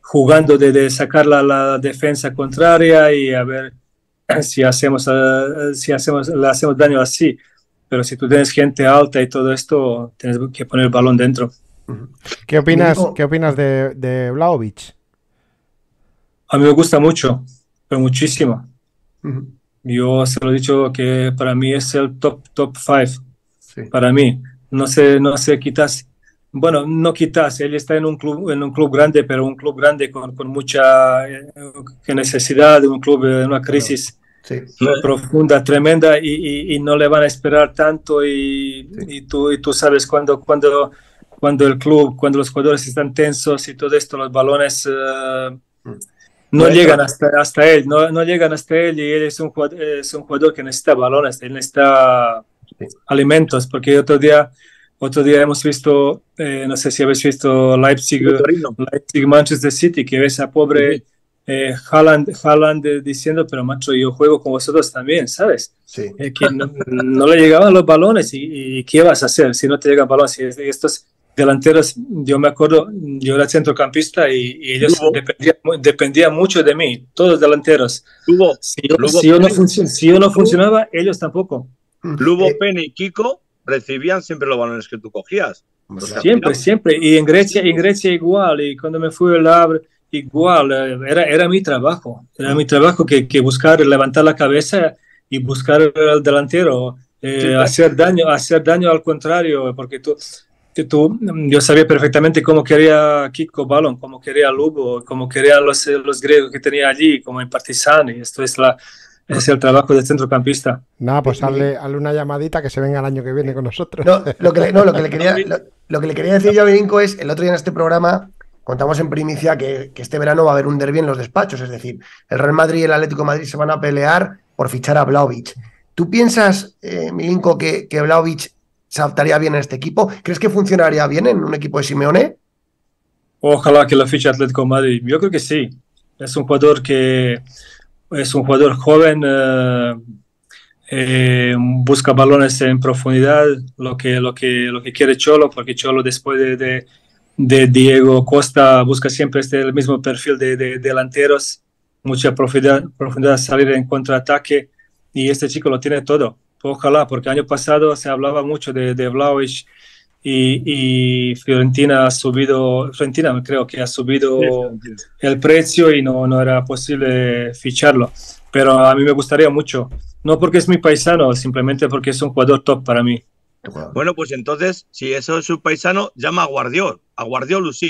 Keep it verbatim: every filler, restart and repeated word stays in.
jugando de, de sacar la, la defensa contraria y a ver si hacemos, uh, si hacemos, le hacemos daño así. Pero si tú tienes gente alta y todo esto, tienes que poner el balón dentro. ¿Qué opinas, ¿qué opinas de, de Vlahovic? A mí me gusta mucho, pero muchísimo. Uh-huh. Yo se lo he dicho que para mí es el top top five. Sí. Para mí. No sé, no sé, quizás. Bueno, no quizás. Él está en un club, en un club grande, pero un club grande con, con mucha eh, necesidad, de un club en una crisis sí. profunda, tremenda, y, y, y no le van a esperar tanto. Y, sí. y, tú, y tú sabes cuando, cuando, cuando el club, cuando los jugadores están tensos y todo esto, los balones. Uh, mm. No bueno, llegan hasta, hasta él, no, no llegan hasta él, y él es un jugador, es un jugador que necesita balones, él necesita sí. alimentos, porque otro día, otro día hemos visto, eh, no sé si habéis visto Leipzig, Leipzig Manchester City, que ves a pobre eh, Haaland, Haaland diciendo, pero macho, yo juego con vosotros también, ¿sabes? Sí. Eh, que no, no le llegaban los balones, y, y ¿qué vas a hacer si no te llegan balones? Y estos delanteros, yo me acuerdo, yo era centrocampista y, y ellos dependían, dependían mucho de mí, todos delanteros. Lugo, si, yo, Lugo si, yo no si yo no funcionaba, ellos tampoco. Lugo, eh, Penny y Kiko recibían siempre los balones que tú cogías. Siempre, siempre. Y en Grecia, en Grecia igual. Y cuando me fui al Havre, igual. Era, era mi trabajo. Era mi trabajo que, que buscar, levantar la cabeza y buscar al delantero. Eh, sí, hacer daño, hacer daño al contrario, porque tú... Tú, yo sabía perfectamente cómo quería Kiko balón, cómo quería Lugo, cómo querían los, los griegos que tenía allí, como en Partizan, y esto es, la, es el trabajo del centrocampista. Nada, pues hazle, hazle una llamadita que se venga el año que viene con nosotros. No, lo que le, no, lo que le, quería, lo, lo que le quería decir yo a Milinko es, el otro día en este programa contamos en primicia que, que este verano va a haber un derbi en los despachos, es decir, el Real Madrid y el Atlético de Madrid se van a pelear por fichar a Vlahovic. ¿Tú piensas, eh, Milinko, que, que Vlahovic se adaptaría bien en este equipo? ¿Crees que funcionaría bien en un equipo de Simeone? Ojalá que lo fiche Atlético de Madrid. Yo creo que sí. Es un jugador que es un jugador joven, eh, eh, busca balones en profundidad, lo que, lo que, lo que quiere Cholo, porque Cholo después de, de, de Diego Costa busca siempre este, el mismo perfil de, de, de delanteros, mucha profundidad, profundidad, salir en contraataque, y este chico lo tiene todo. Ojalá, porque el año pasado se hablaba mucho de, de Vlahovic y, y Fiorentina ha subido, Fiorentina creo que ha subido sí, el precio y no, no era posible ficharlo. Pero a mí me gustaría mucho, no porque es mi paisano, simplemente porque es un jugador top para mí. Bueno, pues entonces, si eso es su paisano, llama a Guardiol, a Guardiol Usí.